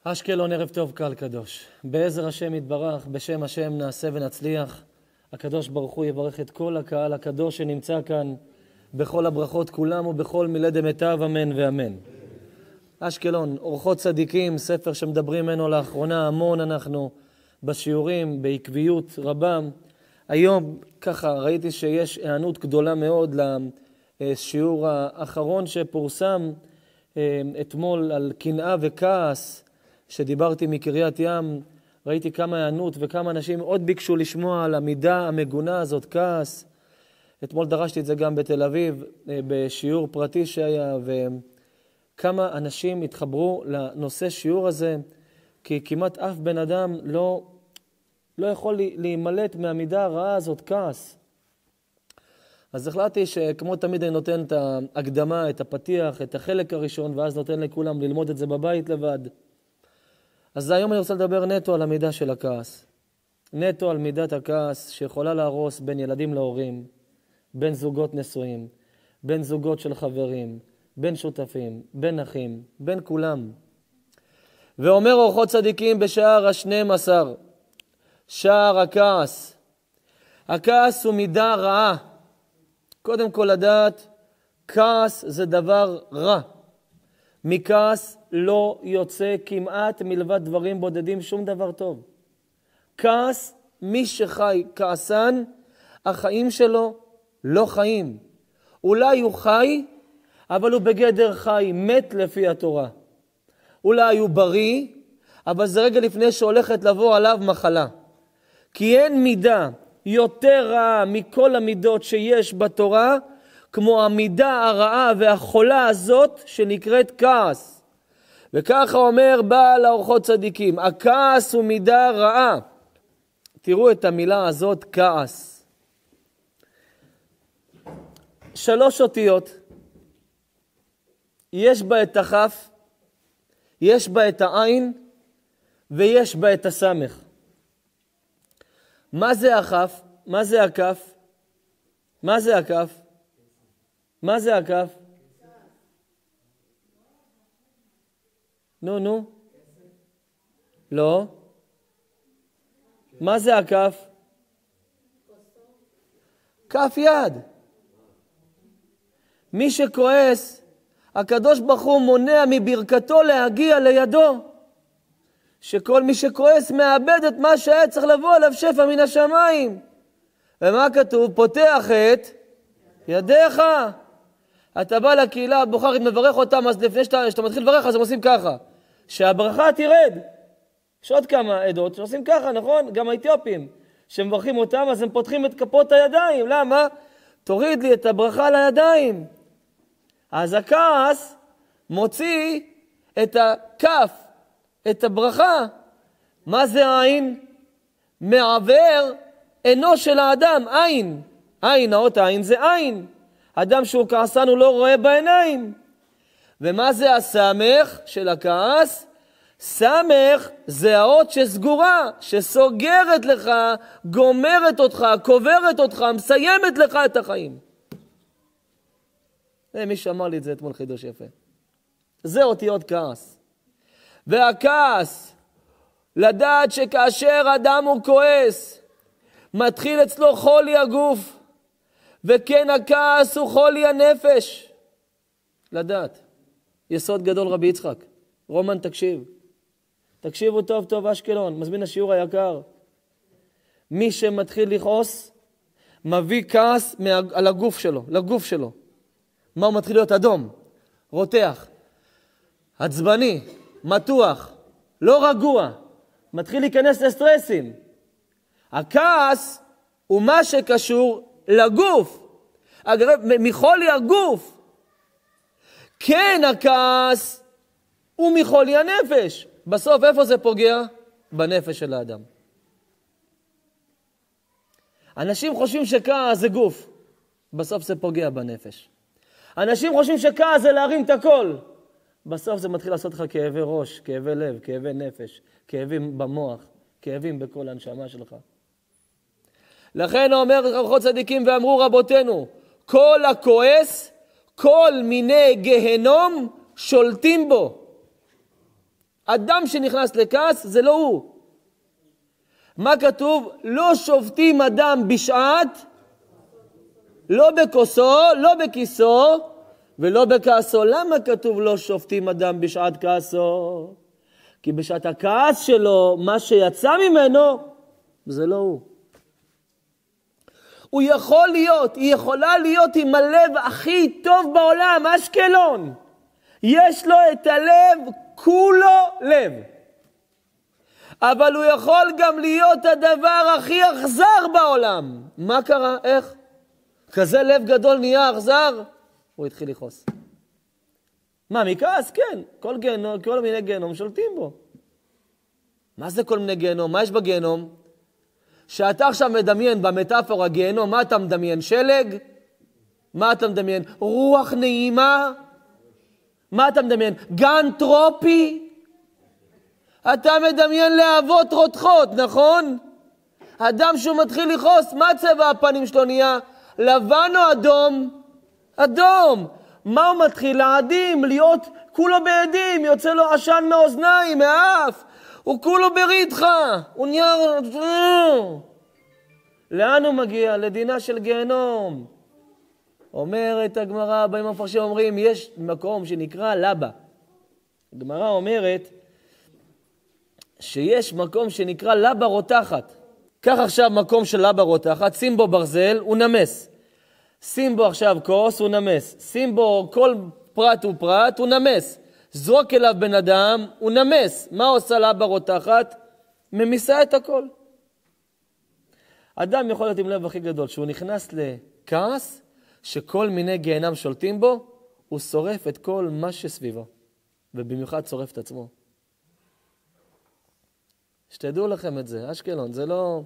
אשקלון, ערב טוב קהל קדוש. בעזר השם יתברך, בשם השם נעשה ונצליח. הקדוש ברוך הוא יברך את כל הקהל הקדוש שנמצא כאן, בכל הברכות כולם ובכל מילי דמיטב, אמן ואמן. אשקלון, אורחות צדיקים, ספר שמדברים ממנו לאחרונה המון אנחנו בשיעורים, בעקביות רבה. היום ככה ראיתי שיש הענות גדולה מאוד לשיעור האחרון שפורסם אתמול על קנאה וכעס, שדיברתי מקריית ים. ראיתי כמה הענות וכמה אנשים עוד ביקשו לשמוע על המידה המגונה הזאת, כעס. אתמול דרשתי את זה גם בתל אביב, בשיעור פרטי שהיה, וכמה אנשים התחברו לנושא שיעור הזה, כי כמעט אף בן אדם לא יכול להימלט מהמידה הרעה הזאת, כעס. אז החלטתי שכמו תמיד אני נותן את ההקדמה, את הפתיח, את החלק הראשון, ואז נותן לכולם ללמוד את זה בבית לבד. אז היום אני רוצה לדבר נטו על המידה של הכעס. נטו על מידת הכעס שיכולה להרוס בין ילדים להורים, בין זוגות נשואים, בין זוגות של חברים, בין שותפים, בין אחים, בין כולם. ואומר אורחות צדיקים בשער ה-12, שער הכעס. הכעס הוא מידה רעה. קודם כל לדעת, כעס זה דבר רע. מכעס לא יוצא כמעט מלבד דברים בודדים, שום דבר טוב. כעס, מי שחי כעסן, החיים שלו לא חיים. אולי הוא חי, אבל הוא בגדר חי, מת לפי התורה. אולי הוא בריא, אבל זה רגע לפני שהולכת לבוא עליו מחלה. כי אין מידה יותר רעה מכל המידות שיש בתורה, כמו המידה הרעה והחולה הזאת שנקראת כעס. וככה אומר בעל האורחות צדיקים, הכעס הוא מידה רעה. תראו את המילה הזאת, כעס. 3 אותיות, יש בה את הכף, יש בה את העין, ויש בה את הסמך. מה זה הכף? מה זה הכף? מה זה הכף? מה זה הכף? נו. לא. מה זה הכף? כף יד. מי שכועס, הקדוש ברוך הוא מונע מברכתו להגיע לידו. שכל מי שכועס מאבד את מה שהיה צריך לבוא עליו שפע מן השמיים. ומה כתוב? פותח את ידיך. אתה בא לקהילה הבוחרית, מברך אותם, אז לפני שאתה מתחיל לברך, אז הם עושים ככה. שהברכה תירד. יש עוד כמה עדות שעושים ככה, נכון? גם האתיופים. שמברכים אותם, אז הם פותחים את כפות הידיים. למה? תוריד לי את הברכה לידיים. אז הכעס מוציא את הכף, את הברכה. מה זה עין? מעבר עינו של האדם, עין. עין, האות העין זה עין. אדם שהוא כעסן הוא לא רואה בעיניים. ומה זה הסמך של הכעס? סמך זה האות שסגורה, שסוגרת לך, גומרת אותך, קוברת אותך, מסיימת לך את החיים. מי שאמר לי את זה אתמול חידוש יפה. זה אותיות כעס. והכעס, לדעת שכאשר אדם הוא כועס, מתחיל אצלו חולי הגוף, וכן הכעס הוא חולי הנפש. לדעת. יסוד גדול רבי יצחק. רומן, תקשיבו טוב טוב אשקלון, מזמין השיעור היקר. מי שמתחיל לכעוס, מביא כעס על הגוף שלו, לגוף שלו. מה הוא מתחיל להיות? אדום, רותח, עצבני, מתוח, לא רגוע, מתחיל להיכנס לסטרסים. הכעס הוא מה שקשור לגוף, מחולי הגוף. כן, הכעס הוא מחולי הנפש. בסוף איפה זה פוגע? בנפש של האדם. אנשים חושבים שכעס זה גוף, בסוף זה פוגע בנפש. אנשים חושבים שכעס זה להרים את הכל, בסוף זה מתחיל לעשות לך כאבי ראש, כאבי לב, כאבי נפש, כאבים במוח, כאבים בכל הנשמה שלך. לכן אומר אורחות צדיקים ואמרו רבותינו, כל הכועס, כל מיני גהנום שולטים בו. אדם שנכנס לכעס זה לא הוא. מה כתוב? לא שופטים אדם בשעת, לא בכוסו, לא בכיסו, ולא בכעסו. למה כתוב לא שופטים אדם בשעת כעסו? כי בשעת הכעס שלו, מה שיצא ממנו, זה לא הוא. הוא יכול להיות, היא יכולה להיות עם הלב הכי טוב בעולם, אשקלון. יש לו את הלב, כולו לב. אבל הוא יכול גם להיות הדבר הכי אכזר בעולם. מה קרה? איך? כזה לב גדול נהיה אכזר? הוא התחיל לכעוס. מה, מכעס? כן. כל מיני גיהנום שולטים בו. מה זה כל מיני גיהנום? מה יש בגיהנום? שאתה עכשיו מדמיין במטאפורה גיהנום, מה אתה מדמיין? שלג? מה אתה מדמיין? רוח נעימה? מה אתה מדמיין? גן טרופי? אתה מדמיין להבות רותחות, נכון? אדם שהוא מתחיל לכעוס, מה צבע הפנים שלו נהיה? לבן או אדום? אדום. מה הוא מתחיל? לעדים, להיות כולו בעדים, יוצא לו עשן מהאוזניים, מהאף. הוא כולו ברידחה. הוא נהיה... לאן הוא מגיע? לדינה של גיהנום. אומרת הגמרא, באים המפרשים אומרים, יש מקום שנקרא לבה. הגמרא אומרת שיש מקום שנקרא לבה רותחת. קח עכשיו מקום של לבה רותחת, שים בו ברזל, הוא נמס. שים בו עכשיו כוס, הוא נמס. שים בו כל פרט ופרט, הוא נמס. זרוק אליו בן אדם, הוא נמס. מה עושה לבה רותחת? ממיסה את הכל. אדם יכול להיות עם לב הכי גדול, שהוא נכנס לכעס, שכל מיני גיהנם שולטים בו, הוא שורף את כל מה שסביבו. ובמיוחד שורף את עצמו. שתדעו לכם את זה, אשקלון, זה לא...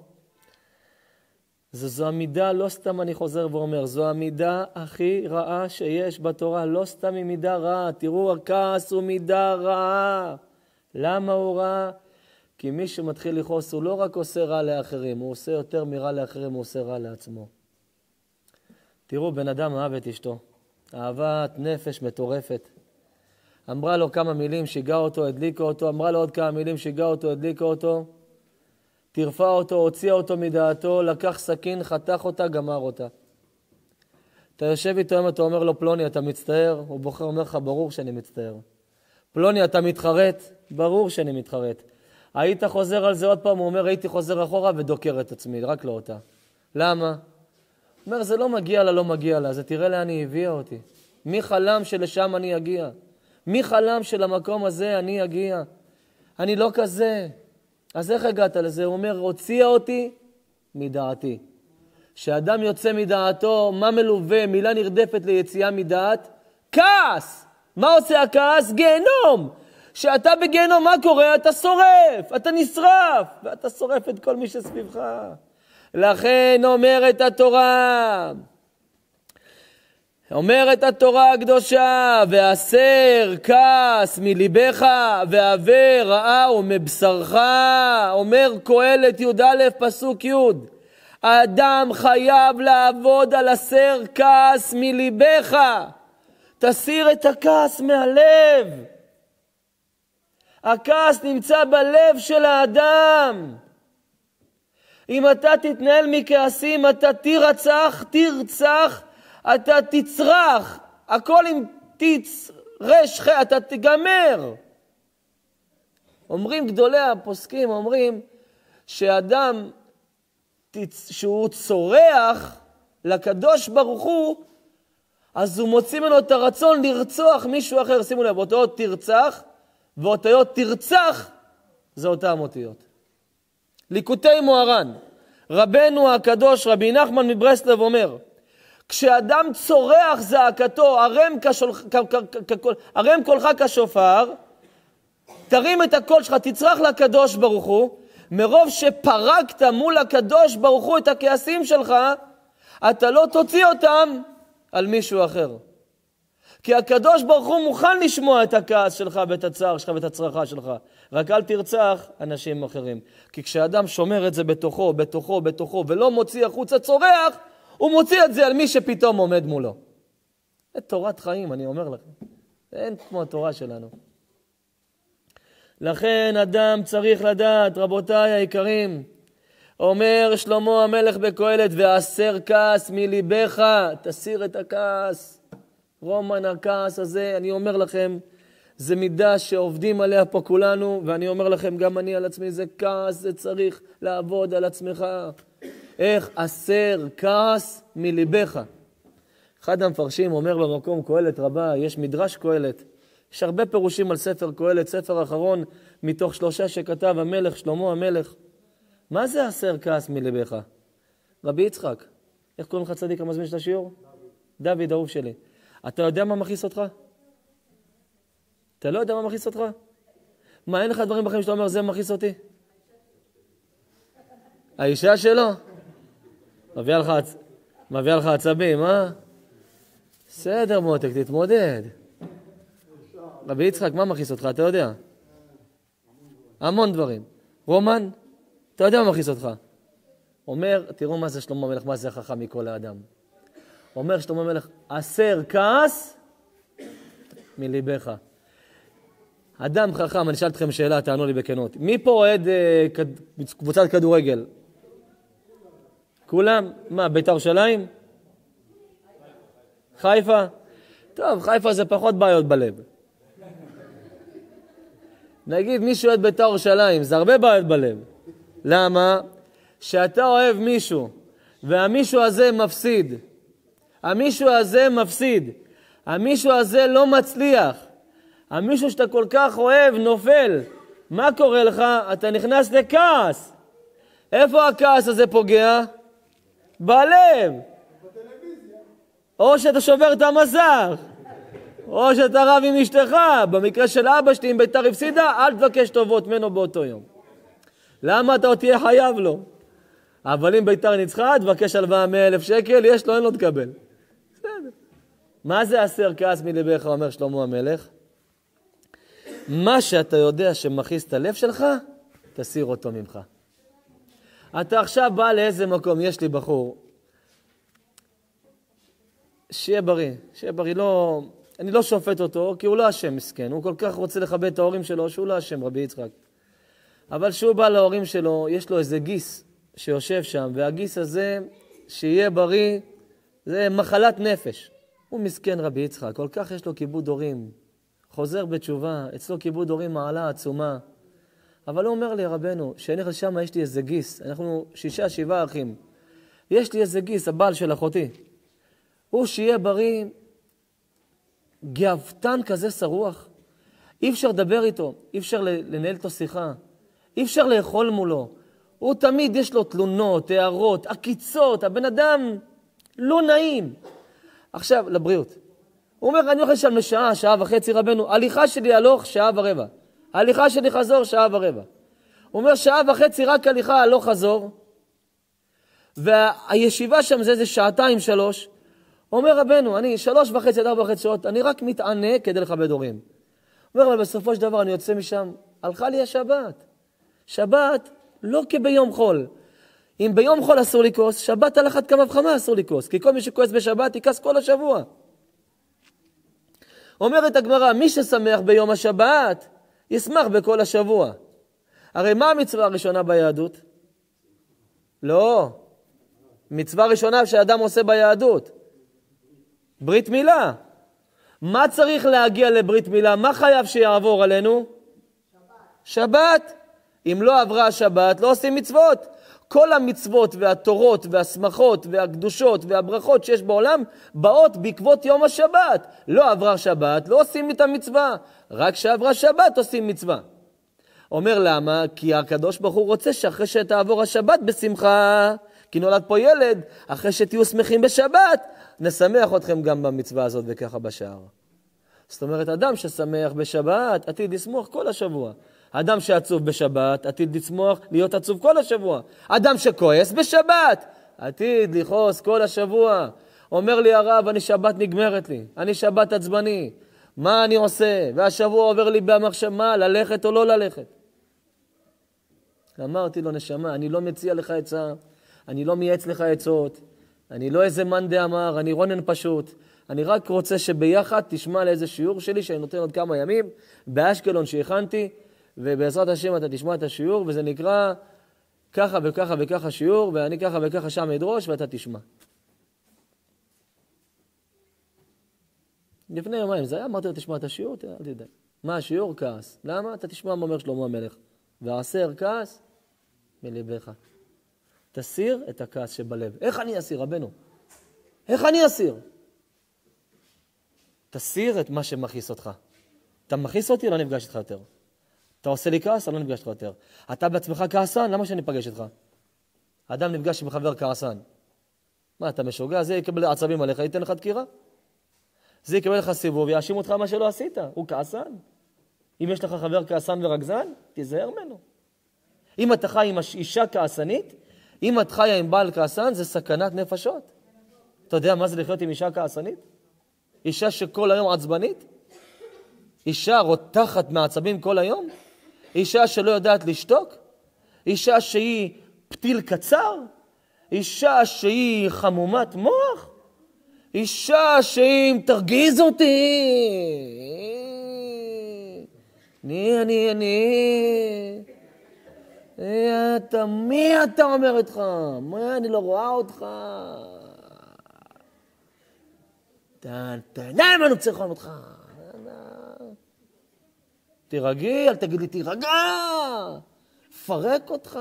זו המידה, לא סתם אני חוזר ואומר, זו המידה הכי רעה שיש בתורה, לא סתם היא מידה רעה. תראו, הכעס הוא מידה רעה. למה הוא רע? כי מי שמתחיל לכעוס הוא לא רק עושה רע לאחרים, הוא עושה יותר מרע לאחרים, הוא עושה רע לעצמו. תראו, בן אדם אהב את אשתו, אהבת נפש מטורפת. אמרה לו כמה מילים, שיגע אותו, הדליקה אותו, אמרה לו עוד כמה מילים, שיגע אותו, הדליקה אותו, תרפה אותו, הוציאה אותו מדעתו, לקח סכין, חתך אותה, גמר אותה. אתה יושב איתו, אתה אומר לו, פלוני, אתה מצטער? הוא בוחר, אומר לך, ברור שאני מצטער. פלוני, אתה מתחרט? ברור שאני מתחרט. היית חוזר על זה עוד פעם? הוא אומר, הייתי חוזר אחורה ודוקר את עצמי, רק לא אותה. למה? הוא אומר, זה לא מגיע לה, לא מגיע לה, זה תראה לאן היא הביאה אותי. מי חלם שלשם אני אגיע? מי חלם שלמקום הזה אני אגיע? אני לא כזה. אז איך הגעת לזה? הוא אומר, הוציאה אותי מדעתי. כשאדם יוצא מדעתו, מה מלווה? מילה נרדפת ליציאה מדעת? כעס! מה עושה הכעס? גיהנום! כשאתה בגיהנום, מה קורה? אתה שורף, אתה נשרף, ואתה שורף את כל מי שסביבך. לכן אומרת התורה הקדושה, והסר כעס מליבך, והעבר רעה ומבשרך. אומר קהלת י"א פסוק י', האדם חייב לעבוד על הסר כעס מליבך. תסיר את הכעס מהלב. הכעס נמצא בלב של האדם. אם אתה תתנהל מכעסים, אתה תרצח, אתה תצרח, הכל עם תצרש, אתה תגמר. אומרים גדולי הפוסקים, אומרים שאדם שהוא צורח לקדוש ברוך הוא, אז הוא מוציא ממנו את הרצון לרצוח מישהו אחר. שימו לב, אותיות תרצח ואותיות תרצח, זה אותם אותיות. ליקוטי מוהר"ן, רבנו הקדוש רבי נחמן מברסלב אומר, כשאדם צורח זעקתו, הרם קולך כשופר, תרים את הקול שלך, תצרח לקדוש ברוך הוא, מרוב שפרקת מול הקדוש ברוך הוא את הכעסים שלך, אתה לא תוציא אותם על מישהו אחר. כי הקדוש ברוך הוא מוכן לשמוע את הכעס שלך ואת הצער שלך ואת הצרחה שלך. רק אל תרצח אנשים אחרים. כי כשאדם שומר את זה בתוכו ולא מוציא החוצה צורח, הוא מוציא את זה על מי שפתאום עומד מולו. זה תורת חיים, אני אומר לכם. אין כמו התורה שלנו. לכן אדם צריך לדעת, רבותיי היקרים, אומר שלמה המלך בקהלת, והסר כעס מליבך, תסיר את הכעס. רומן, הכעס הזה, אני אומר לכם, זה מידה שעובדים עליה פה כולנו, ואני אומר לכם, גם אני על עצמי, זה כעס, זה צריך לעבוד על עצמך. איך הסר כעס מליבך. אחד המפרשים אומר במקום קהלת רבה, יש מדרש קהלת, יש הרבה פירושים על ספר קהלת, ספר האחרון מתוך 3 שכתב המלך, שלמה המלך. מה זה הסר כעס מליבך? רבי יצחק, איך קוראים לך צדיק המזמין של השיעור? דוד, אהוב שלי. אתה יודע מה מכעיס אותך? אתה לא יודע מה מכעיס אותך? מה, אין לך דברים בחיים שאתה אומר, זה מכעיס אותי? האישה שלו? מביאה לך עצבים, אה? בסדר מותק, תתמודד. רבי יצחק, מה מכעיס אותך? אתה יודע? המון דברים. רומן, אתה יודע מה מכעיס אותך? אומר, תראו מה זה שלמה המלך, מה זה החכם מכל האדם. אומר שלמה המלך, הסר כעס מליבך. אדם חכם, אני שאל אתכם שאלה, תענו לי בכנות. מי פה אוהד קבוצת כדורגל? כולם? מה, בית"ר ירושלים? חיפה? טוב, חיפה זה פחות בעיות בלב. נגיד מישהו אוהד בית"ר ירושלים, זה הרבה בעיות בלב. למה? שאתה אוהב מישהו, והמישהו הזה מפסיד. המישהו הזה מפסיד. המישהו הזה לא מצליח. המישהו שאתה כל כך אוהב נופל. מה קורה לך? אתה נכנס לכעס. איפה הכעס הזה פוגע? בלב. או שאתה שובר את המסך, או שאתה רב עם אשתך. במקרה של אבא שלי, אם בית"ר הפסידה, אל תבקש טובות ממנו באותו יום. למה אתה עוד תהיה חייב לו? אבל אם בית"ר ניצחה, תבקש הלוואה 100,000 שקל, יש לו, אין לו תקבל. בסדר. מה זה הסר כעס מליבך, אומר שלמה המלך? מה שאתה יודע שמכעיס את הלב שלך, תסיר אותו ממך. אתה עכשיו בא לאיזה מקום, יש לי בחור, שיהיה בריא, לא, אני לא שופט אותו, כי הוא לא אשם מסכן, הוא כל כך רוצה לכבד את ההורים שלו, שהוא לא אשם, רבי יצחק. אבל שהוא בא להורים שלו, יש לו איזה גיס שיושב שם, והגיס הזה, שיהיה בריא, זה מחלת נפש. הוא מסכן רבי יצחק, כל כך יש לו כיבוד הורים, חוזר בתשובה, אצלו כיבוד הורים מעלה עצומה. אבל הוא אומר לי, רבנו, שאני הולך לשם, יש לי איזה גיס, אנחנו 6-7 אחים. יש לי איזה גיס, הבעל של אחותי. הוא שיהיה בריא, גאוותן כזה שרוח. אי אפשר לדבר איתו, אי אפשר לנהל איתו שיחה, אי אפשר לאכול מולו. הוא תמיד יש לו תלונות, הערות, עקיצות, הבן אדם לא נעים. עכשיו, לבריאות. הוא אומר, אני הולך לשם לשעה, 1.5 רבנו, הליכה שלי הלוך 1.25 שעות. הליכה שלי חזור 1.25 שעות. הוא אומר, 1.5 שעות רק הליכה, הלוך חזור. והישיבה שם זה 2-3 שעות. הוא אומר, רבנו, אני 3.5-4.5 שעות, אני רק מתענה כדי לכבד הורים. הוא אומר, אבל בסופו של דבר אני יוצא משם, הלכה לי השבת. שבת לא כביום חול. אם ביום חול אסור לכעוס, שבת על אחת כמה וכמה אסור לכעוס. כי כל מי שכועס בשבת יכעס כל השבוע. אומרת הגמרא, מי ששמח ביום השבת, ישמח בכל השבוע. הרי מה המצווה הראשונה ביהדות? לא. מצווה ראשונה שאדם עושה ביהדות. ברית מילה. מה צריך להגיע לברית מילה? מה חייב שיעבור עלינו? שבת. אם לא עברה השבת, לא עושים מצוות. כל המצוות והתורות והסמכות והקדושות והברכות שיש בעולם באות בעקבות יום השבת. לא עברה שבת, לא עושים את המצווה. רק שעברה שבת עושים מצווה. אומר למה? כי הקדוש ברוך הוא רוצה שאחרי שתעבור השבת בשמחה, כי נולד פה ילד, אחרי שתהיו שמחים בשבת, נשמח אתכם גם במצווה הזאת וככה בשער. זאת אומרת, אדם ששמח בשבת, עתיד לשמוח כל השבוע. אדם שעצוב בשבת, עתיד לצמוח, להיות עצוב כל השבוע. אדם שכועס בשבת, עתיד לכעוס כל השבוע. אומר לי הרב, אני שבת נגמרת לי, אני שבת עצבני. מה אני עושה? והשבוע עובר לי במחשב, מה, ללכת או לא ללכת? אמרתי לו, נשמה, אני לא מציע לך עצה, אני לא מייעץ לך עצות, אני לא איזה מאן דאמר, אני רונן פשוט. אני רק רוצה שביחד תשמע לאיזה שיעור שלי שאני נותן עוד כמה ימים, באשקלון שהכנתי, ובעזרת השם אתה תשמע את השיעור, וזה נקרא ככה וככה וככה שיעור, ואני ככה וככה שם אדרוש, ואתה תשמע. לפני יומיים זה היה, אמרתי לו, תשמע את השיעור, אל תדע. מה השיעור? כעס. למה? אתה תשמע מה אומר שלמה המלך. והסר כעס מלבך. תסיר את הכעס שבלב. איך אני אסיר, רבנו? איך אני אסיר? תסיר את מה שמכעיס אותך. אתה מכעיס אותי, לא נפגש איתך יותר. אתה עושה לי כעס, לא נפגש איתך יותר. אתה בעצמך כעסן, למה שאני אפגש איתך? האדם נפגש עם חבר כעסן. מה, אתה משוגע? זה יקבל עצבים עליך, ייתן לך דקירה? זה יקבל לך סיבוב, יאשים אותך מה שלא עשית. הוא כעסן. אם יש לך חבר כעסן ורגזן, תיזהר ממנו. אם אתה חי עם אישה כעסנית, אם את חיה עם בעל כעסן, זה סכנת נפשות. אתה יודע מה זה לחיות עם אישה כעסנית? אישה שכל היום עצבנית? אישה רותחת מעצבים כל היום? אישה שלא יודעת לשתוק? אישה שהיא פתיל קצר? אישה שהיא חמומת מוח? אישה שהיא תרגיז אותי? מי אתה אומר איתך? מה, אני לא רואה אותך? למה אני צריך לראות אותך? תירגעי, אל תגיד לי תירגע, פרק אותך.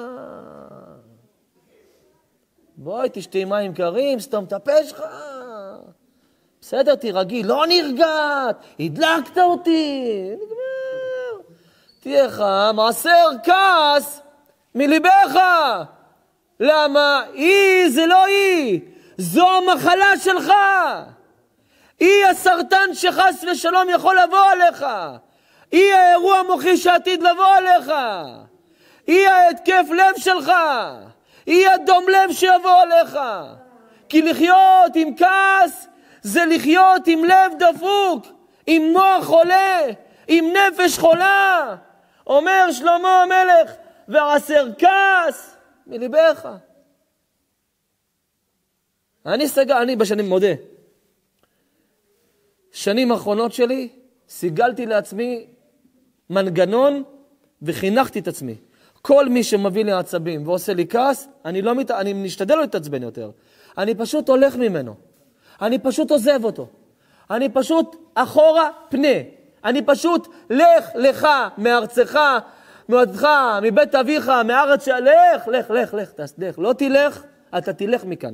בואי תשתי מים קרים, סתום את הפה שלך. בסדר, תירגעי, לא נרגעת, הדלקת אותי. נגמר. תהיה חם, הסר כעס מליבך. למה? זה לא היא, זו המחלה שלך. היא הסרטן שחס ושלום יכול לבוא עליך. היא האירוע המוחי שעתיד לבוא עליך. היא ההתקף לב שלך. היא הדום לב שיבוא עליך. כי לחיות עם כעס זה לחיות עם לב דפוק, עם מוח חולה, עם נפש חולה. אומר שלמה המלך, והסר כעס מליבך. אני בשנים מודה. שנים האחרונות שלי, סיגלתי לעצמי מנגנון וחינכתי את עצמי. כל מי שמביא לי עצבים ועושה לי כעס, אני משתדל לא להתעצבן יותר. אני פשוט הולך ממנו. אני פשוט עוזב אותו. אני פשוט אחורה פנה. אני פשוט לך מארצך, מארצך, מבית אביך, מארץ לך, תסדך. לא תלך, אתה תלך מכאן.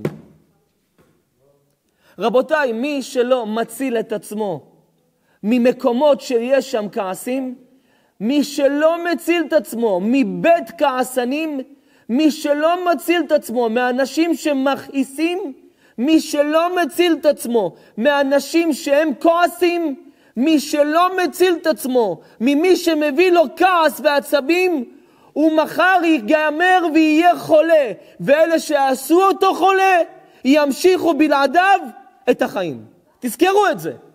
רבותיי, מי שלא מציל את עצמו ממקומות שיש שם כעסים, מי שלא מציל את עצמו מבית כעסנים, מי שלא מציל את עצמו מאנשים שמכעיסים, מי שלא מציל את עצמו מאנשים שהם כועסים, מי שלא מציל את עצמו ממי שמביא לו כעס ועצבים, הוא מחר ייגמר ויהיה חולה, ואלה שעשו אותו חולה ימשיכו בלעדיו את החיים. תזכרו את זה.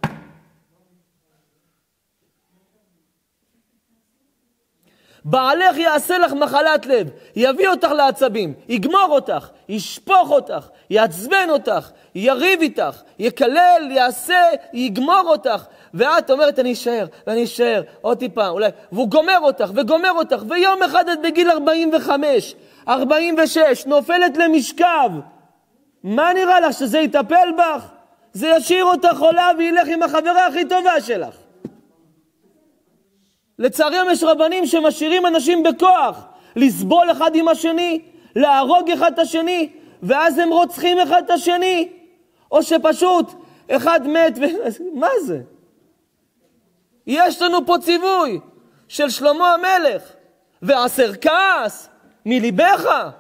בעלך יעשה לך מחלת לב, יביא אותך לעצבים, יגמור אותך, ישפוך אותך, יעצבן אותך, יריב איתך, יקלל, יעשה, יגמור אותך, ואת אומרת אני אשאר, עוד טיפה, אולי, והוא גומר אותך, ויום אחד את בגיל 45, 46, נופלת למשכב. מה נראה לך, שזה יטפל בך? זה ישאיר אותך חולה וילך עם החברה הכי טובה שלך. לצערי יש רבנים שמשאירים אנשים בכוח, לסבול אחד עם השני, להרוג אחד את השני, ואז הם רוצחים אחד את השני, או שפשוט אחד מת מה זה? יש לנו פה ציווי של שלמה המלך, והסר כעס מליבך.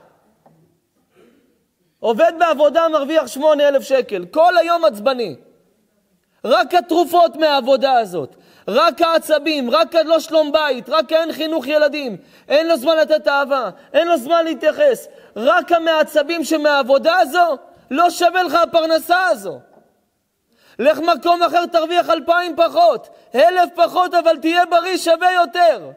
עובד בעבודה מרוויח 8,000 שקל, כל היום עצבני. רק התרופות מהעבודה הזאת, רק העצבים, רק לא שלום בית, רק אין חינוך ילדים, אין לו זמן לתת אהבה, אין לו זמן להתייחס, רק המעצבים שמהעבודה הזו, לא שווה לך הפרנסה הזו. לך מקום אחר תרוויח 2,000 פחות, 1,000 פחות, אבל תהיה בריא, שווה יותר.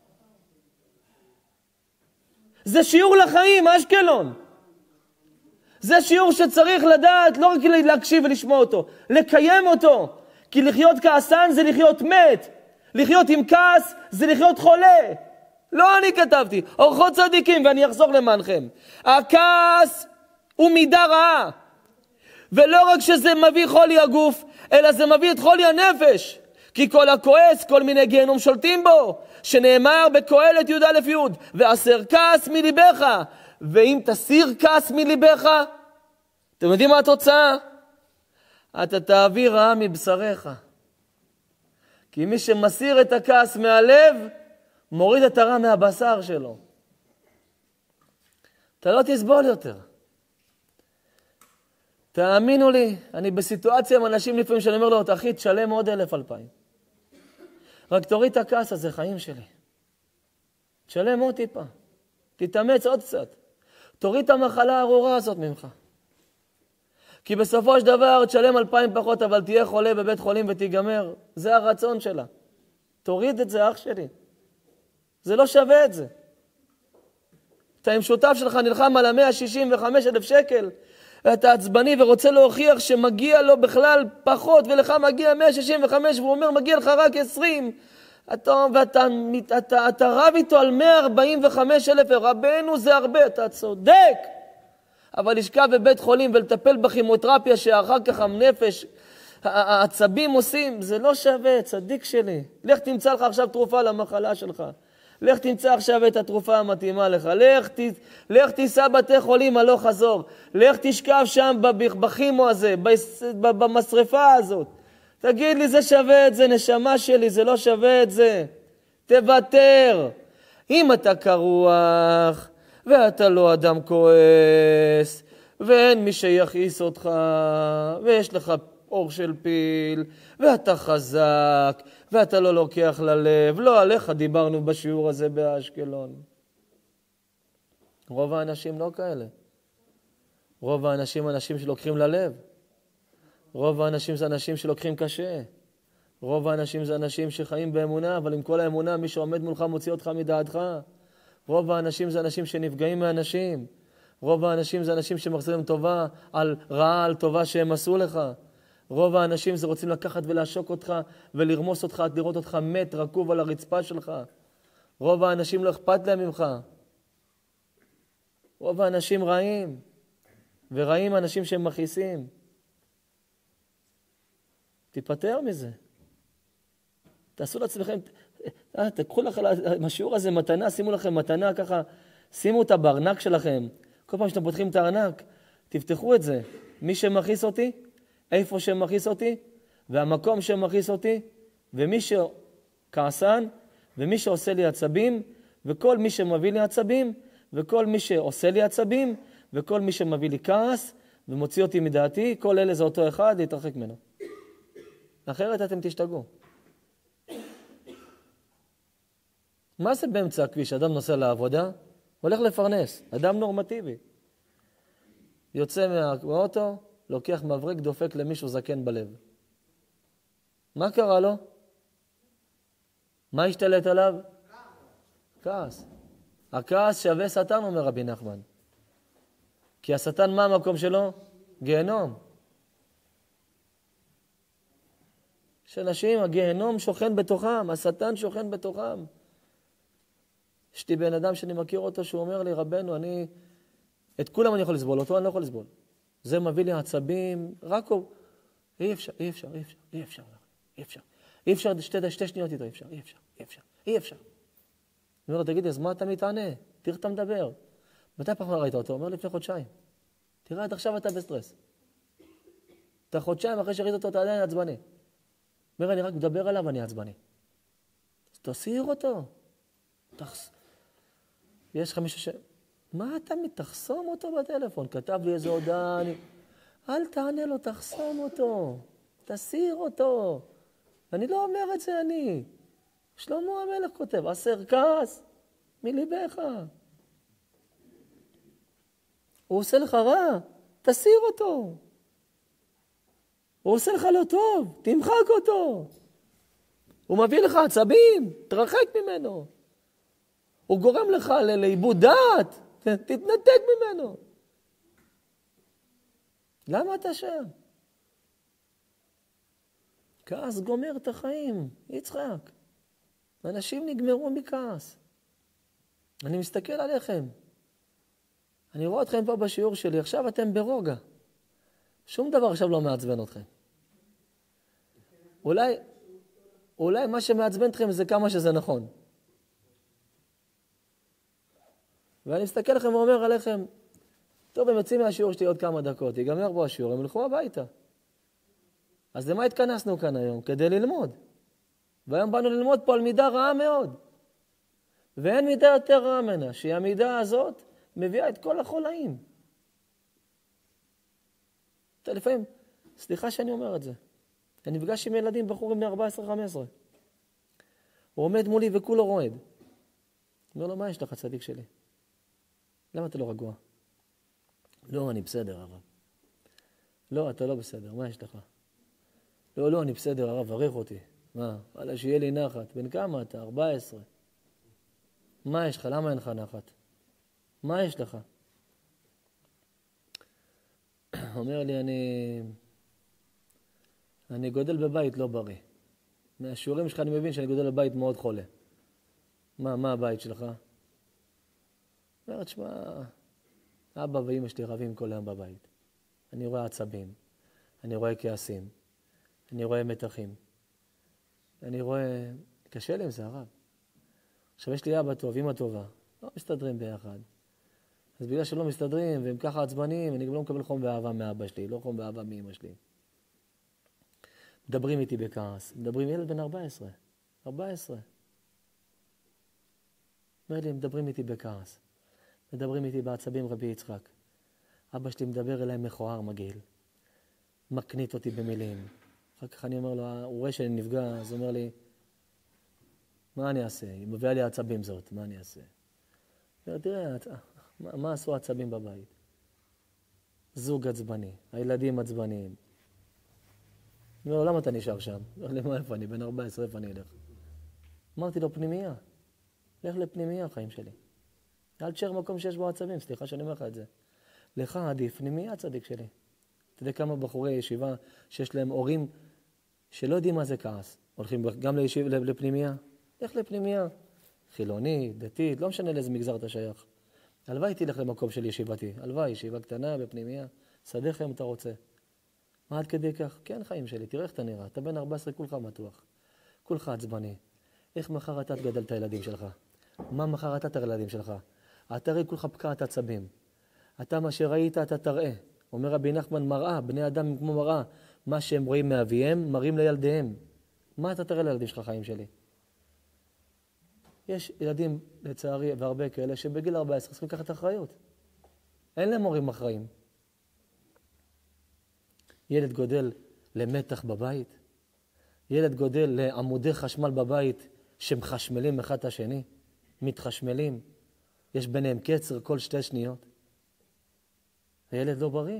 זה שיעור לחיים, אשקלון. זה שיעור שצריך לדעת, לא רק להקשיב ולשמוע אותו, לקיים אותו. כי לחיות כעסן זה לחיות מת. לחיות עם כעס זה לחיות חולה. לא אני כתבתי, אורחות צדיקים, ואני אחזור למענכם. הכעס הוא מידה רעה. ולא רק שזה מביא חולי הגוף, אלא זה מביא את חולי הנפש. כי כל הכועס, כל מיני גיהנום שולטים בו, שנאמר בקהלת י"א י' והסר כעס מליבך. ואם תסיר כעס מליבך, אתם יודעים מה התוצאה? אתה תעביר רעה מבשריך. כי מי שמסיר את הכעס מהלב, מוריד את הרע מהבשר שלו. אתה לא תסבול יותר. תאמינו לי, אני בסיטואציה עם אנשים לפעמים שאני אומר לו, אחי, תשלם עוד 1,000-2,000. רק תוריד את הכעס הזה, חיים שלי. תשלם עוד טיפה. תתאמץ עוד קצת. תוריד את המחלה הארורה הזאת ממך. כי בסופו של דבר תשלם 2,000 פחות, אבל תהיה חולה בבית חולים ותיגמר. זה הרצון שלה. תוריד את זה, אח שלי. זה לא שווה את זה. אתה עם שותף שלך נלחם על 165,000 שקל, אתה עצבני ורוצה להוכיח שמגיע לו בכלל פחות, ולך מגיע 165, והוא אומר מגיע לך רק 20, אתה רב איתו על 145,000, רבנו זה הרבה, אתה צודק. אבל לשכב בבית חולים ולטפל בכימותרפיה שאחר כך הנפש, העצבים עושים, זה לא שווה, צדיק שלי. לך תמצא לך עכשיו תרופה למחלה שלך. לך תמצא עכשיו את התרופה המתאימה לך. לך תיסע בתי חולים הלוך חזור. לך תשכב שם בכימו הזה, במשרפה הזאת. תגיד לי, זה שווה את זה, נשמה שלי, זה לא שווה את זה. תוותר. אם אתה קרוח, ואתה לא אדם כועס, ואין מי שיכעיס אותך, ויש לך אור של פיל, ואתה חזק, ואתה לא לוקח ללב, לא עליך דיברנו בשיעור הזה באשקלון. רוב האנשים לא כאלה. רוב האנשים אנשים שלוקחים ללב. רוב האנשים זה אנשים שלוקחים קשה. רוב האנשים זה אנשים שחיים באמונה, אבל עם כל האמונה מי שעומד מולך מוציא אותך מדעתך. רוב האנשים זה אנשים שנפגעים מאנשים. רוב האנשים זה אנשים שמחזירים טובה על רעה על טובה שהם עשו לך. רוב האנשים זה רוצים לקחת ולעשוק אותך ולרמוס אותך, לראות אותך מת, רקוב על הרצפה שלך. רוב האנשים לא אכפת להם ממך. רוב האנשים רעים, ורעים אנשים שהם מכעיסים. תיפטר מזה. תעשו לעצמכם, תקחו לך מהשיעור הזה מתנה, שימו לכם מתנה ככה, שימו אותה בארנק שלכם. כל פעם שאתם פותחים את הארנק, תפתחו את זה. מי שמכעיס אותי, איפה שמכעיס אותי, והמקום שמכעיס אותי, ומי שכעסן, ומי שעושה לי עצבים, וכל מי שמביא לי עצבים, וכל מי שעושה לי עצבים, וכל מי שמביא לי כעס, ומוציא אותי מדעתי, כל אלה זה אותו אחד, להתרחק ממנו. אחרת אתם תשתגעו. מה זה באמצע הכביש? אדם נוסע לעבודה, הולך לפרנס, אדם נורמטיבי. יוצא מהאוטו, לוקח מבריק, דופק למישהו זקן בלב. מה קרה לו? מה השתלט עליו? כעס. הכעס שווה שטן, אומר רבי נחמן. כי השטן מה המקום שלו? גיהנום. שאנשים, הגיהנום שוכן בתוכם, השטן שוכן בתוכם. יש לי בן אדם שאני מכיר אותו, שהוא אומר לי, רבנו, את כולם אני יכול לסבול, אותו אני לא יכול לסבול. זה מביא לי עצבים, רק הוא, אי אפשר. אי אפשר, שתי שניות איתו, אי אפשר. אני אומר לו, תגיד, אז מה אתה מתענה? תראה אתה מדבר. מתי פעם ראית אותו? הוא אומר, לפני חודשיים. תראה, עד עכשיו אתה בסטרס. אתה חודשיים אחרי שראית אותו, אתה עדיין עצבני. אומר, אני רק מדבר עליו, אני עצבני. אז תסיר אותו. יש לך מישהו מה אתה מתחסום אותו בטלפון? כתב לי איזו הודעה, אל תענה לו, תחסום אותו. תסיר אותו. אני לא אומר את זה אני. שלמה המלך כותב, הסר כעס מליבך. הוא עושה לך רע, תסיר אותו. הוא עושה לך לא טוב, תמחק אותו. הוא מביא לך עצבים, תרחק ממנו. הוא גורם לך לאיבוד דעת, תתנתק ממנו. למה אתה שם? כעס גומר את החיים, יצחק. אנשים נגמרו מכעס. אני מסתכל עליכם. אני רואה אתכם פה בשיעור שלי, עכשיו אתם ברוגע. שום דבר עכשיו לא מעצבן אתכם. אולי מה שמעצבן אתכם זה כמה שזה נכון. ואני מסתכל עליכם ואומר עליכם, טוב, הם יוצאים מהשיעור שלי עוד כמה דקות, ייגמר פה השיעור, הם ילכו הביתה. אז למה התכנסנו כאן היום? כדי ללמוד. והיום באנו ללמוד פה על מידה רעה מאוד. ואין מידה יותר רעה ממנה, שהיא המידה הזאת מביאה את כל החולאים. לפעמים, סליחה שאני אומר את זה, אני נפגש עם ילדים, בחורים בני 14-15. הוא עומד מולי וכולו רועד. אומר לו, מה יש לך, צדיק שלי? למה אתה לא רגוע? לא, אני בסדר, הרב. לא, אתה לא בסדר, מה יש לך? לא, אני בסדר, הרב, ערך אותי. מה? וואלה, שיהיה לי נחת. בן כמה אתה? 14. מה יש לך? למה אין לך נחת? מה יש לך? אומר לי, אני גודל בבית לא בריא. מהשיעורים שלך אני מבין שאני גודל בבית מאוד חולה. מה הבית שלך? אומרת, שמה, אבא ואמא שלי רבים כל היום בבית. אני רואה עצבים, אני רואה כעסים, אני רואה מתחים. אני רואה, קשה לי עם זה, הרב. עכשיו יש לי אבא טוב, אמא טובה, לא מסתדרים ביחד. אז בגלל שלא מסתדרים והם ככה עצבנים, אני גם לא מקבל חום ואהבה מאבא שלי, לא חום ואהבה מאמא שלי. מדברים איתי בכעס, מדברים ילד בן 14. אומר לי, מדברים איתי בכעס, מדברים איתי בעצבים רבי יצחק. אבא שלי מדבר אליי מכוער מגעיל, מקנית אותי במילים. אחר כך אני אומר לו, הוא רואה שאני נפגע, אז הוא אומר לי, מה אני אעשה? היא מביאה לי עצבים זאת, מה אני אעשה? אומר, תראה, מה עשו העצבים בבית? זוג עצבני, הילדים עצבניים. אומר לו, למה אתה נשאר שם? אומר לי, מה איפה אני? בן 14, איפה אני אלך? אמרתי לו, פנימייה. לך לפנימייה, החיים שלי. אל תשאר מקום שיש בו עצבים, סליחה שאני אומר לך את זה. לך עדיף, פנימייה, צדיק שלי. אתה יודע כמה בחורי ישיבה שיש להם הורים שלא יודעים מה זה כעס. הולכים גם לפנימייה? לך לפנימייה. חילוני, דתית, לא משנה לאיזה מגזר אתה שייך. הלוואי תלך למקום של ישיבתי. הלוואי, ישיבה קטנה בפנימייה. שדך אם אתה רוצה. מה עד כדי כך? כן, חיים שלי, תראה איך אתה נראה. אתה בן 14, כולך מתוח. כולך עצבני. איך מחר אתה תגדל את הילדים שלך? מה מחר אתה תראה לילדים שלך? אתה ראי כולך פקעת עצבים. אתה מה שראית אתה תראה. אומר רבי נחמן, מראה, בני אדם הם כמו מראה. מה שהם רואים מאביהם, מראים לילדיהם. מה אתה תראה לילדים שלך, חיים שלי? יש ילדים, לצערי, והרבה כאלה, שבגיל 14 צריכים לקחת אחריות. אין להם הורים אחראים. ילד גודל למתח בבית. ילד גודל לעמודי חשמל בבית שמחשמלים אחד את השני. מתחשמלים. יש ביניהם קצר כל 2 שניות. הילד לא בריא.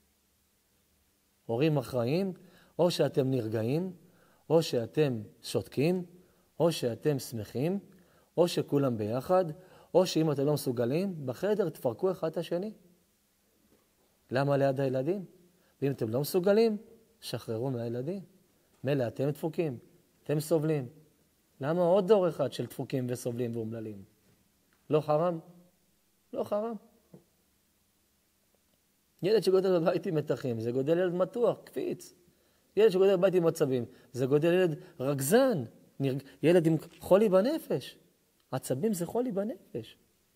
הורים אחראים, או שאתם נרגעים, או שאתם שותקים, או שאתם שמחים, או שכולם ביחד, או שאם אתם לא מסוגלים, בחדר תפרקו אחד את השני. למה ליד הילדים? ואם אתם לא מסוגלים, שחררו מהילדים. מילא אתם דפוקים, אתם סובלים. למה עוד דור אחד של דפוקים וסובלים ואומללים? לא חרם? לא חרם. ילד שגודל בבית עם מתחים, זה גודל ילד מתוח, קפיץ. ילד שגודל בבית עם מצבים, זה גודל ילד רגזן, ילד עם חולי בנפש. עצבים זה חולי בנפש.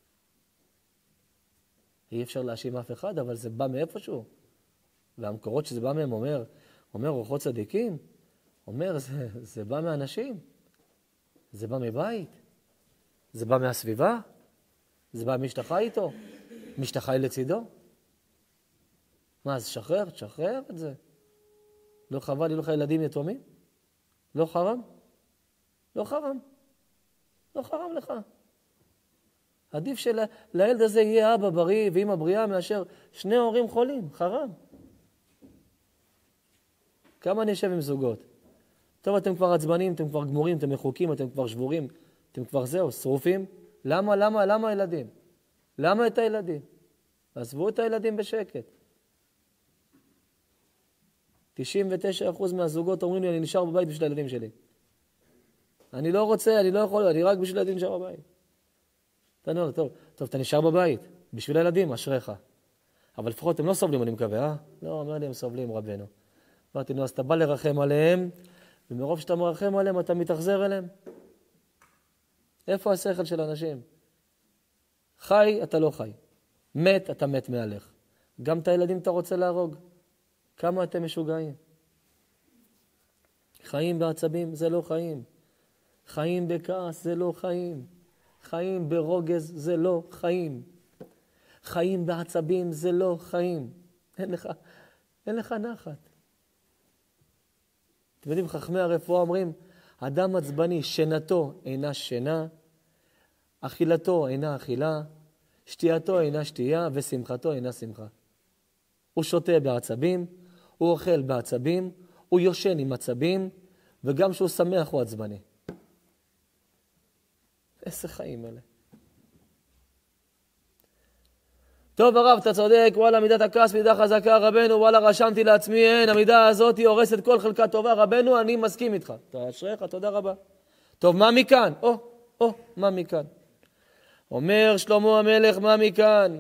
אי אפשר להאשים אף אחד, אבל זה בא מאיפשהו. והמקורות שזה בא מהם אומר רוחות צדיקים, אומר זה בא מאנשים, זה בא מבית, זה בא מהסביבה, זה בא משתחי איתו, משתחי לצידו. מה, אז תשחרר את זה. לא חבל, יהיו לך ילדים יתומים? לא חרם? לא חרם. לא חרם לך. עדיף שלילד הזה יהיה אבא בריא ואמא בריאה מאשר 2 הורים חולים. חרם. כמה נשב עם זוגות? טוב, אתם כבר עצבנים, אתם כבר גמורים, אתם מחוקים, אתם כבר שבורים, אתם כבר זהו, שרופים. למה ילדים? למה את הילדים? עזבו את הילדים בשקט. 99% מהזוגות אומרים לי, אני נשאר בבית בשביל הילדים שלי. אני לא רוצה, אני לא יכול, אני רק בשביל הילדים נשאר בבית. אתה אומר, טוב, אתה נשאר בבית, בשביל הילדים, אשריך. אבל לפחות הם לא סובלים, אני מקווה, לא, אומר לי, הם סובלים, רבנו. אמרתי, נו, אז אתה בא לרחם עליהם, ומרוב שאתה מרחם עליהם, אתה מתאכזר אליהם. איפה השכל של אנשים? חי, אתה לא חי. מת, אתה מת מעליך. גם את הילדים אתה רוצה להרוג. כמה אתם משוגעים? חיים בעצבים זה לא חיים. חיים בכעס זה לא חיים. חיים ברוגז זה לא חיים. חיים בעצבים זה לא חיים. אין לך נחת. אתם יודעים, חכמי הרפואה אומרים, אדם עצבני, שנתו אינה שינה, אכילתו אינה אכילה, שתייתו אינה שתייה, ושמחתו אינה שמחה. הוא שותה בעצבים, הוא אוכל בעצבים, הוא יושן עם עצבים, וגם שהוא שמח הוא עצבני. איזה חיים אלה. טוב הרב, אתה צודק, וואלה, מידת הכעס, מידה חזקה, רבנו, וואלה, רשמתי לעצמי, אין, המידה הזאת היא הורסת כל חלקה טובה, רבנו, אני מסכים איתך. אשריך, תודה רבה. טוב, מה מכאן? מה מכאן? אומר שלמה המלך, מה מכאן?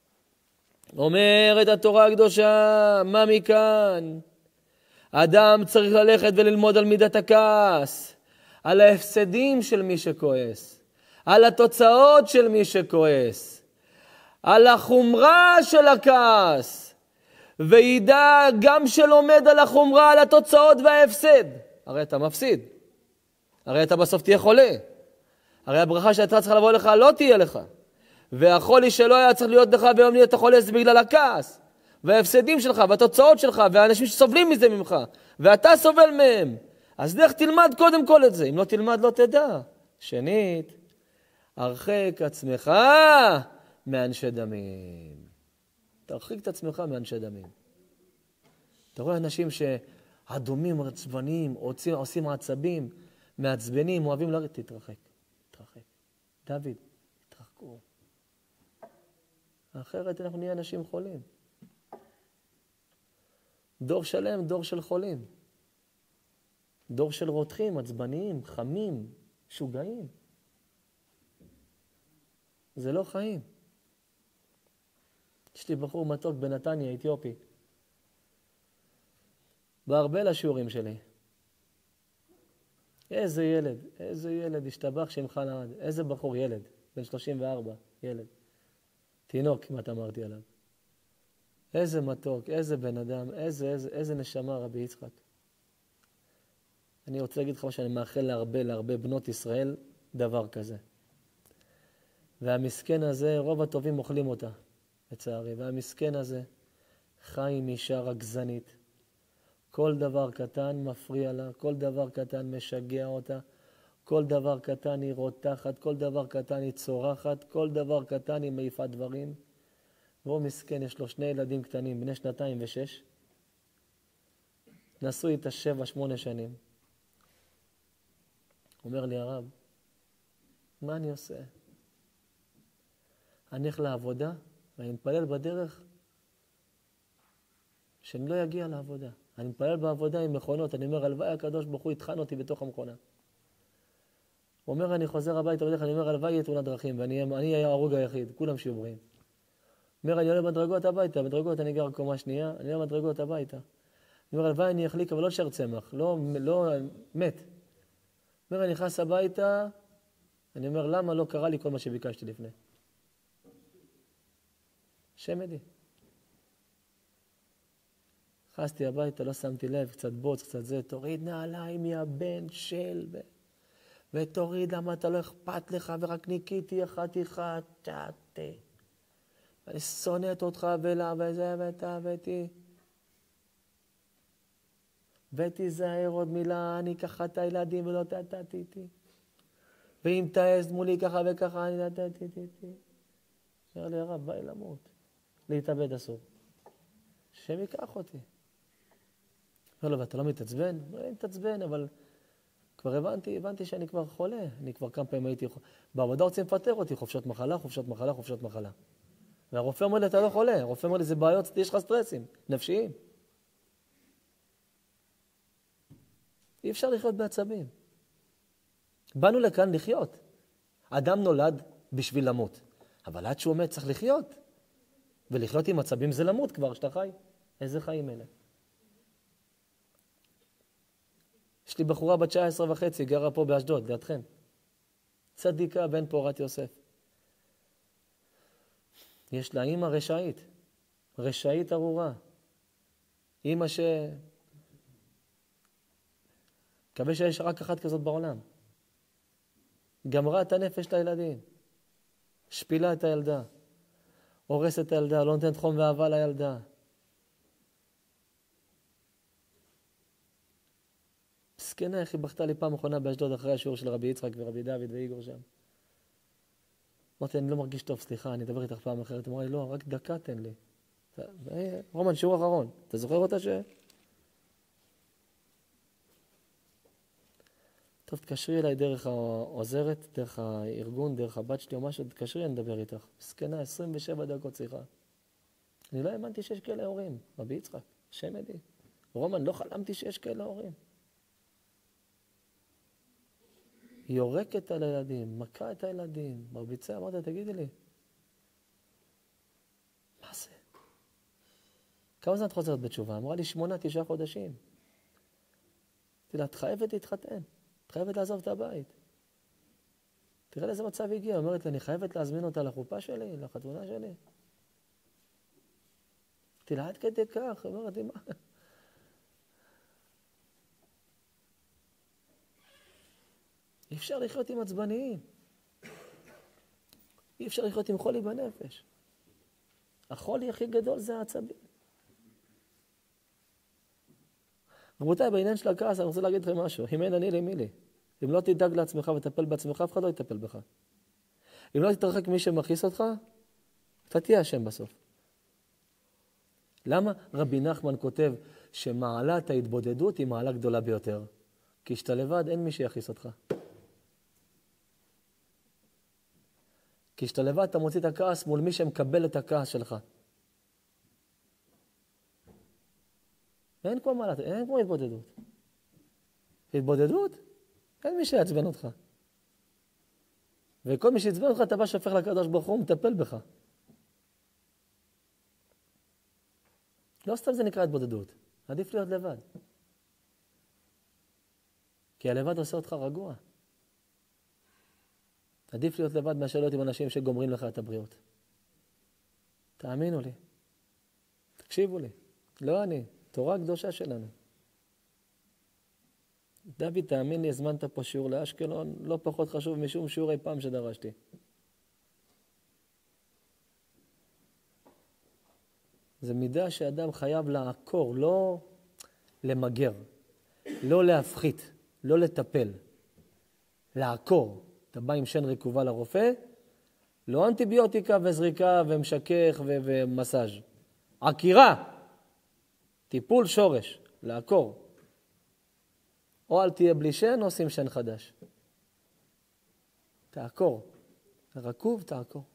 אומרת התורה הקדושה, מה מכאן? אדם צריך ללכת וללמוד על מידת הכעס, על ההפסדים של מי שכועס, על התוצאות של מי שכועס, על החומרה של הכעס, וידע גם שלומד על החומרה, על התוצאות וההפסד. הרי אתה מפסיד, הרי אתה בסוף תהיה חולה, הרי הברכה שהייתה צריכה לבוא לך לא תהיה לך, והחולי שלא היה צריך להיות לך והיום נהיית חולה זה בגלל הכעס, וההפסדים שלך והתוצאות שלך והאנשים שסובלים מזה ממך, ואתה סובל מהם. אז לך תלמד קודם כל את זה, אם לא תלמד לא תדע. שנית, הרחק עצמך מאנשי דמים. תרחיק את עצמך מאנשי דמים. אתה רואה אנשים שהדומים, עצבניים, עושים עצבים, מעצבנים, אוהבים לרדת, תתרחק. דוד, תתרחקו. אחרת אנחנו נהיה אנשים חולים. דור שלם, דור של חולים. דור של רותחים, עצבניים, חמים, שוגעים. זה לא חיים. יש לי בחור מתוק בנתניה, אתיופי. בא הרבה לשיעורים שלי. איזה ילד, השתבח שמך לעד. איזה בחור, ילד, בן 34, ילד. תינוק, כמעט אמרתי עליו. איזה מתוק, איזה בן אדם, איזה נשמה רבי יצחק. אני רוצה להגיד לך מה שאני מאחל להרבה בנות ישראל, דבר כזה. והמסכן הזה, רוב הטובים אוכלים אותה, לצערי. והמסכן הזה חי עם אישה רגזנית. כל דבר קטן מפריע לה, כל דבר קטן משגע אותה, כל דבר קטן היא רותחת, כל דבר קטן היא צורחת, כל דבר קטן היא מעיפה דברים. והוא מסכן, יש לו 2 ילדים קטנים, בני 2 ו6. נשאו איתה 7-8 שנים. אומר לי הרב, מה אני עושה? אני הולך לעבודה, ואני מתפלל בדרך שאני לא אגיע לעבודה. אני מתפלל בעבודה עם מכונות, אני אומר, הלוואי הקדוש ברוך הוא יטחן אותי בתוך המכונה. הוא אומר, אני חוזר הביתה בדרך, אני אומר, הלוואי יהיה תאונת דרכים, ואני אהיה ההרוג היחיד, כולם שיהיו בריאים. אומר, אני עולה במדרגות הביתה, במדרגות אני גר קומה שנייה, אני עולה במדרגות הביתה. אני אומר, הלוואי אני אחליק, אבל לא שר צמח, לא מת. אומר, אני נכנס הביתה, אני אומר, למה לא קרה לי כל מה שביקשתי לפני? שם ידי. נכנסתי הביתה, לא שמתי לב, קצת בוץ, קצת זה, תוריד נעליים מהבן של, ותוריד למה אתה לא אכפת לך, ורק ניקיתי חתיכת, ואני שונאת אותך וזה ותיזהר עוד מילה, אני ככה את הילדים ולא תתתי. ואם תעז מולי ככה וככה, אני תתתי. אומר לי הרב, באי למות. להתאבד אסור. השם ייקח אותי. אומר לו, ואתה לא מתעצבן? אני מתעצבן, אבל כבר הבנתי שאני כבר חולה. אני כבר כמה פעמים הייתי בעבודה רוצים לפטר אותי, חופשות מחלה. והרופא אומר לי, אתה לא חולה. הרופא אומר לי, זה בעיות, יש לך סטרסים, נפשיים. אי אפשר לחיות בעצבים. באנו לכאן לחיות. אדם נולד בשביל למות. אבל עד שהוא מת צריך לחיות. ולחיות עם עצבים זה למות כבר, שאתה חי. איזה חיים אלה? יש לי בחורה בת 19.5, גרה פה באשדוד, לידכם. צדיקה בן פורת יוסף. יש לה אמא רשעית. רשעית ארורה. אמא מקווה שיש רק אחת כזאת בעולם. גמרה את הנפש לילדים. שפילה את הילדה. הורסת את הילדה, לא נותנת חום ואהבה לילדה. מסכנה, איך היא בכתה לי פעם אחרונה באשדוד אחרי השיעור של רבי יצחק ורבי דוד ואיגור שם. אמרתי, אני לא מרגיש טוב, סליחה, אני אדבר איתך פעם אחרת. אמרה לי, לא, רק דקה תן לי. רומן, שיעור אחרון. אתה זוכר אותה טוב, תקשרי אליי דרך העוזרת, דרך הארגון, דרך הבת שלי או משהו, תקשרי, אני אדבר איתך. מסכנה, 27 דקות שיחה. אני לא האמנתי שיש כאלה הורים. רבי יצחק, שם ידי. רומן, לא חלמתי שיש כאלה הורים. היא יורקת על הילדים, מכה את הילדים. מרביצה, אמרת, תגידי לי. מה זה? כמה זמן את חוזרת בתשובה? אמרה לי 8-9 חודשים. אמרתי לה, את חייבת להתחתן. את חייבת לעזוב את הבית. תראה לאיזה מצב הגיע. אומרת לי, אני חייבת להזמין אותה לחופה שלי, לחתונה שלי. אמרתי לה, עד כדי כך. אמרת לי, מה? אי אפשר לחיות עם עצבניים. אי אפשר לחיות עם חולי בנפש. החולי הכי גדול זה העצבים. רבותיי, בעניין של הכעס, אני רוצה להגיד לכם משהו. אם אין אני לי, מי לי? אם לא תדאג לעצמך וטפל בעצמך, אף אחד לא יטפל בך. אם לא תתרחק מי שמכעיס אותך, אתה תהיה אשם בסוף. למה רבי נחמן כותב שמעלת ההתבודדות היא מעלה גדולה ביותר? כי כשאתה לבד, אין מי שיכעיס אותך. כי כשאתה לבד, אתה מוציא את הכעס מול מי שמקבל את הכעס שלך. אין כמו מעלת, אין כמו התבודדות. התבודדות? אין מי שיעצבן אותך. וכל מי שיעצבן אותך, אתה בא שופך לקדוש ברוך הוא, מטפל בך. לא סתם זה נקרא התבודדות. עדיף להיות לבד. כי הלבד עושה אותך רגוע. עדיף להיות לבד מאשר להיות עם אנשים שגומרים לך את הבריאות. תאמינו לי. תקשיבו לי. לא אני. תורה הקדושה שלנו. דוד, תאמין לי, הזמנת פה שיעור לאשקלון, לא פחות חשוב משום שיעור אי פעם שדרשתי. זה מידה שאדם חייב לעקור, לא למגר, לא להפחית, לא לטפל, לעקור. אתה בא עם שן רקובה לרופא, לא אנטיביוטיקה וזריקה ומשכך ומסאז'. עקירה, טיפול שורש, לעקור. או אל תהיה בלי שן או שים שן חדש. תעקור. רקוב, תעקור.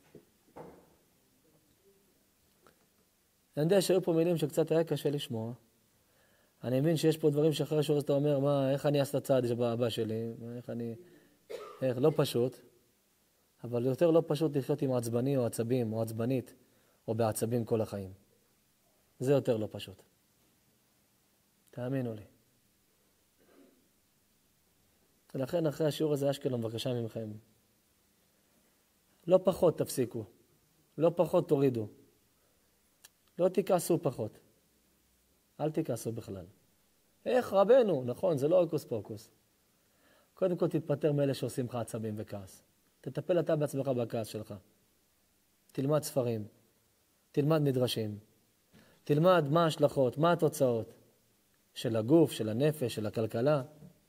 אני יודע שהיו פה מילים שקצת היה קשה לשמוע. אני מבין שיש פה דברים שאחרי שורש אתה אומר, מה, איך אני אעשה את הצעד הבא שלי? איך, לא פשוט. אבל יותר לא פשוט לחיות עם עצבני או עצבים או עצבנית או בעצבים כל החיים. זה יותר לא פשוט. תאמינו לי. ולכן אחרי השיעור הזה אשקלון, בבקשה ממכם. לא פחות תפסיקו. לא פחות תורידו. לא תכעסו פחות. אל תכעסו בכלל. איך רבנו? נכון, זה לא אוקוס פוקוס. קודם כל תתפטר מאלה שעושים לך עצבים וכעס. תטפל אתה בעצמך בכעס שלך. תלמד ספרים. תלמד מדרשים. תלמד מה ההשלכות, מה התוצאות של הגוף, של הנפש, של הכלכלה.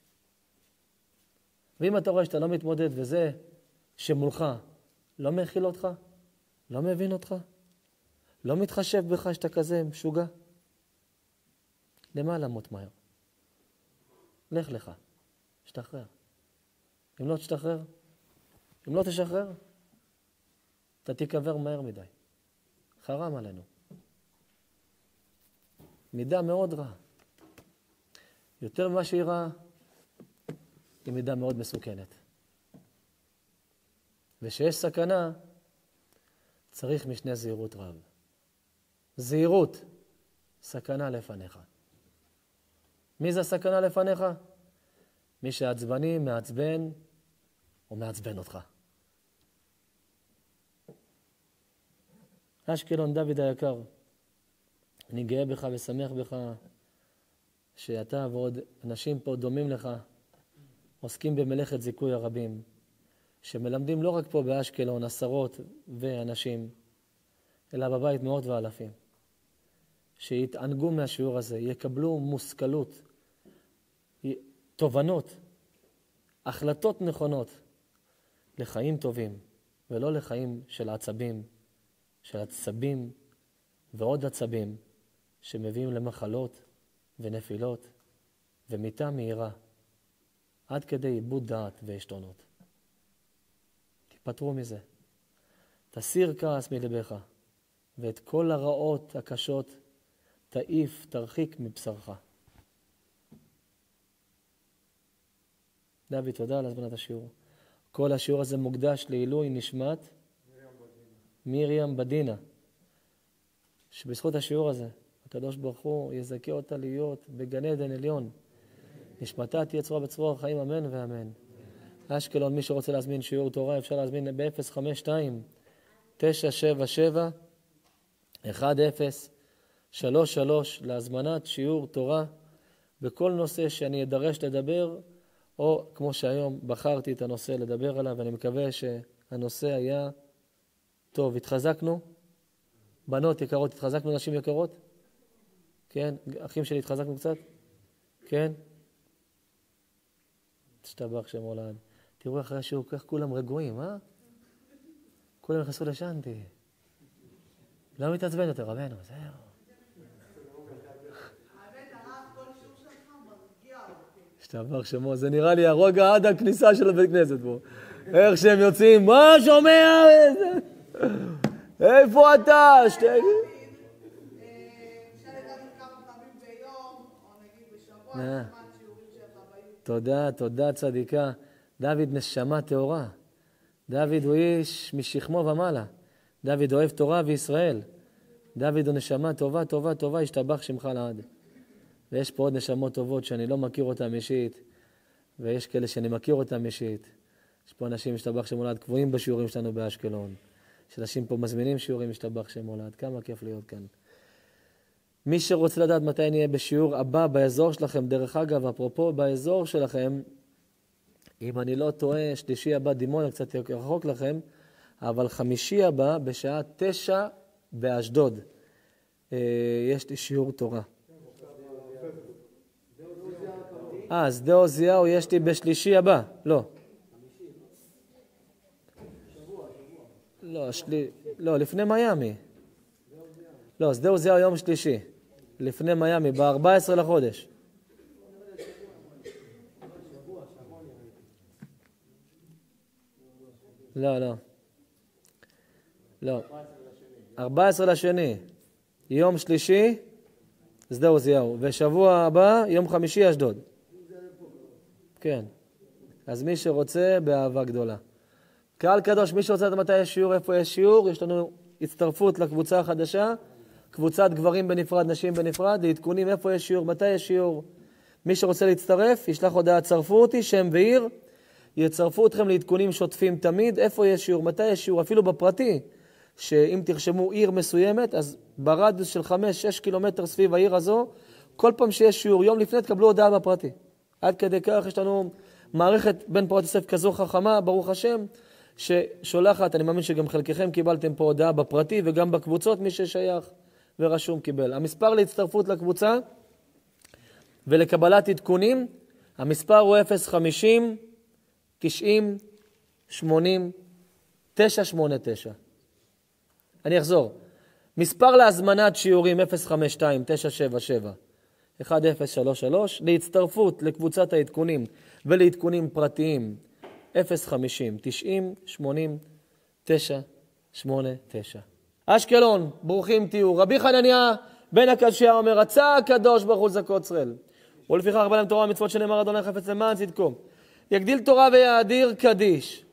ואם אתה רואה שאתה לא מתמודד וזה שמולך לא מכיל אותך, לא מבין אותך, לא מתחשב בך שאתה כזה משוגע, למה למות מהר? לך לך, שתחרר. אם לא תשתחרר, אם לא תשחרר, אתה תיקבר מהר מדי. חרם עלינו. מידה מאוד רעה. יותר ממה שהיא רעה, היא מידה מאוד מסוכנת. ושיש סכנה, צריך משנה זהירות רב. זהירות, סכנה לפניך. מי זה הסכנה לפניך? מי שעצבני, מעצבן, או מעצבן אותך. אשקלון, דוד היקר, אני גאה בך ושמח בך שאתה ועוד אנשים פה דומים לך, עוסקים במלאכת זיכוי הרבים, שמלמדים לא רק פה באשקלון עשרות ואנשים, אלא בבית מאות ואלפים, שיתענגו מהשיעור הזה, יקבלו מושכלות, תובנות, החלטות נכונות לחיים טובים, ולא לחיים של עצבים, של עצבים ועוד עצבים, שמביאים למחלות ונפילות ומיתה מהירה, עד כדי איבוד דעת והשתונות. תיפטרו מזה. תסיר כעס מלבך, ואת כל הרעות הקשות תעיף, תרחיק מבשרך. דוד, תודה על הזמנת השיעור. כל השיעור הזה מוקדש לעילוי נשמת מרים בדינה, שבזכות השיעור הזה הקדוש ברוך הוא יזכה אותה להיות בגן עדן עליון. נשמתה תהיה צרורה בצרור החיים, אמן ואמן. אשקלון, מי שרוצה להזמין שיעור תורה, אפשר להזמין ב-052-977-1033 להזמנת שיעור תורה בכל נושא שאני אדרש לדבר, או כמו שהיום בחרתי את הנושא לדבר עליו, ואני מקווה שהנושא היה טוב. התחזקנו? בנות יקרות, התחזקנו? נשים יקרות? כן? אחים שלי, התחזקנו קצת? כן? תשתבח שם עולד. תראו אחרי השיעור, כך כולם רגועים, אה? כולם נכנסו לשנתי. לא מתעצבן יותר, רבנו, זהו. תשתבח שמו, זה נראה לי הרוגע עד הכניסה של הבית כנסת פה. איך שהם יוצאים, מה שומע? איפה אתה? שתגיד. תודה, תודה צדיקה. דוד נשמה תאורה. דוד הוא איש משכמו ומעלה. דוד אוהב תורה וישראל. דוד הוא נשמה טובה, טובה, טובה, ישתבח שמך לעד. ויש פה עוד נשמות טובות שאני לא מכיר אותם אישית, ויש כאלה שאני מכיר אותם אישית. יש פה אנשים משתבח שם עולד קבועים בשיעורים שלנו באשקלון. יש אנשים פה מזמינים שיעורים משתבח שם עולד. כמה כיף להיות כאן. מי שרוצה לדעת מתי נהיה בשיעור הבא באזור שלכם, דרך אגב, אפרופו באזור שלכם, אם אני לא טועה, שלישי הבא דימונה קצת רחוק לכם, אבל חמישי הבא בשעה 9 באשדוד. יש לי שיעור תורה. שדה עוזיהו יש לי בשלישי הבא. לא. לא, לפני מיאמי. לא, שדה עוזיהו יום שלישי. לפני מיאמי, ב-14 לחודש. לא. 14 לשני. יום שלישי, שדה עוזיהו. ושבוע הבא, יום חמישי, אשדוד. כן. אז מי שרוצה, באהבה גדולה. קהל קדוש, מי שרוצה לדעת מתי יש שיעור, איפה יש שיעור, יש לנו הצטרפות לקבוצה החדשה, קבוצת גברים בנפרד, נשים בנפרד, לעדכונים איפה יש שיעור, מתי יש שיעור. מי שרוצה להצטרף, ישלח הודעה, צרפו אותי, שם ועיר, יצרפו אתכם לעדכונים שוטפים תמיד, איפה יש שיעור, מתי יש שיעור, אפילו בפרטי, שאם תרשמו עיר מסוימת, אז ברדיוס של 5-6 קילומטר סביב העיר הזו, כל פעם שיש שיעור, יום לפני תקבלו הודעה בפרטי. עד כדי כך יש לנו מערכת בן פורת יוסף כזו חכמה, ברוך השם, ששולחת, אני מאמין שגם חלקכם קיבלתם פה הודעה בפרטי, וגם בקבוצות מי ששייך ורשום קיבל. המספר להצטרפות לקבוצה ולקבלת עדכונים, המספר הוא 050-90-80-989. אני אחזור. מספר להזמנת שיעורים 052-977-1033, להצטרפות לקבוצת העדכונים ולעדכונים פרטיים 050-90-80-989. אשקלון, ברוכים תהיו. רבי חנניה בן הקשיא אומר, רצה הקדוש ברוך הוא לזכות ישראל, ולפיכך הרבה להם תורה ומצוות שנאמר אדוני חפץ למען צדקו, יגדיל תורה ויאדיר קדיש.